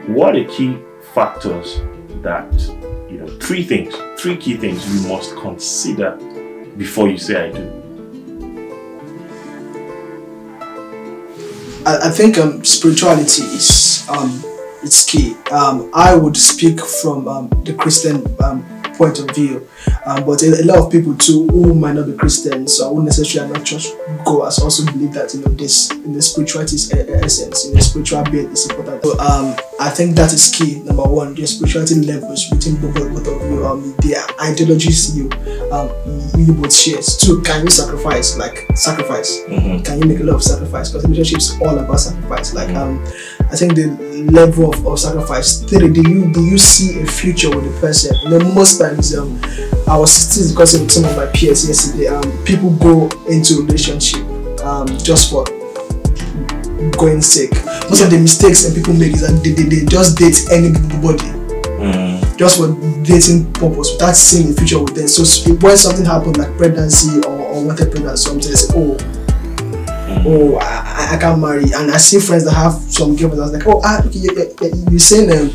what are the key factors that, three key things you must consider before you say I do? I think spirituality is it's key. I would speak from the Christian point of view, but a lot of people too who might not be Christians or who necessarily are not church goers also believe that this in the spirituality essence, in the spiritual being is important. So I think that is key. Number one, the spirituality levels between both of you, the ideologies you both share. Two, can you sacrifice? Mm-hmm. Can you make a lot of sacrifice? Because relationship is all about sacrifice. I think the level of sacrifice. Three, do you see a future with the person? Most times I was discussing with some of my peers yesterday. People go into relationship just for going sake. Most of the mistakes that people make is that they just date anybody just for dating purpose without seeing a future with them. So when something happens like pregnancy or wanted pregnancy, something, they say, I can't marry. And I see friends that have some girlfriends. I was like, you saying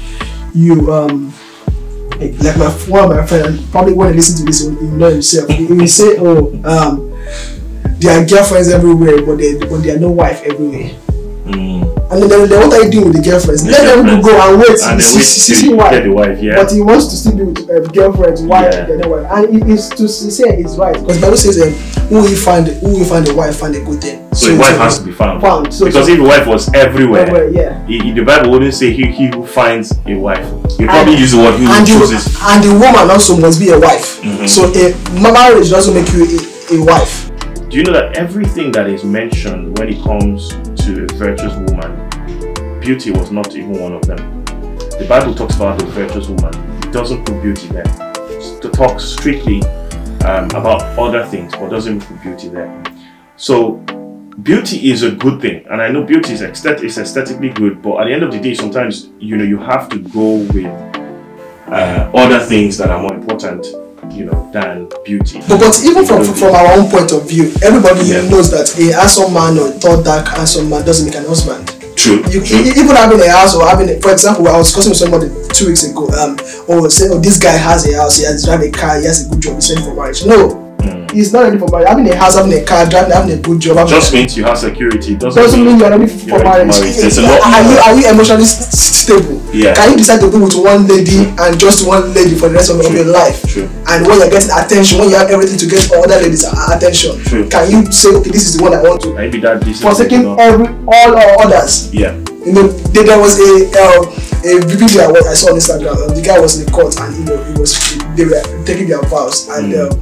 like one of my friends, probably when I listen to this, you know himself. He will say, there are girlfriends everywhere, but there are no wife everywhere. And then what are you doing with the girlfriends? Let them go and wait and see why. The wife, yeah. But he wants to still be with girlfriends. Why? Yeah. And it's to say it's right, because the Bible says who will find a wife, find a good thing. So the wife has to be found. Because if the wife was everywhere, the Bible wouldn't say he who finds a wife. You probably use the word he who chooses. And the woman also must be a wife. So a marriage doesn't make you a wife. Do you know that everything that is mentioned when it comes to a virtuous woman, beauty was not even one of them? The Bible talks about the virtuous woman. It doesn't put beauty there. To talk strictly about other things, but doesn't put beauty there. So beauty is a good thing, and I know beauty is aesthetically good, but at the end of the day, sometimes you have to go with other things that are more important than beauty. But even from our own point of view, everybody knows that a handsome man or tall, dark, handsome man doesn't make an husband. True. Even having a house or for example, I was discussing with somebody 2 weeks ago, this guy has a house, he has driven a car, he has a good job, he's ready for marriage. No. He's not ready for marriage. Having a house, having a car, having a good job. Just means you have security. Doesn't mean you're ready for marriage. Are you emotionally stable? Yeah. Can you decide to be with one lady and just one lady for the rest of your life? True. And when you're getting attention, when you have everything to get other ladies' attention, can you say, okay, this is the one I want to? Maybe that this forsaking all others. Yeah. There was a video I saw on Instagram. The guy was in the court and they were taking their vows and.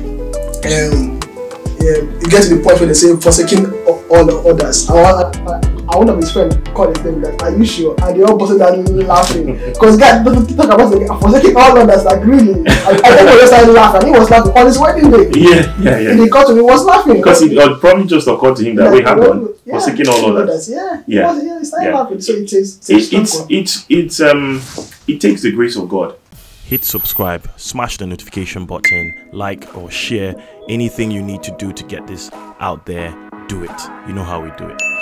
You get to the point where they say forsaking all the others. One of his friends called his name like, are you sure? And they all busted down laughing. Because guys don't talk about forsaking all others, like really. I think he started laughing. He was laughing on his wedding day. Yeah. And he got to me, he was laughing. Because it probably just occurred to him that we have one. Forsaking all others. He started laughing. So it takes the grace of God. Hit subscribe, smash the notification button, like or share. Anything you need to do to get this out there, do it. You know how we do it.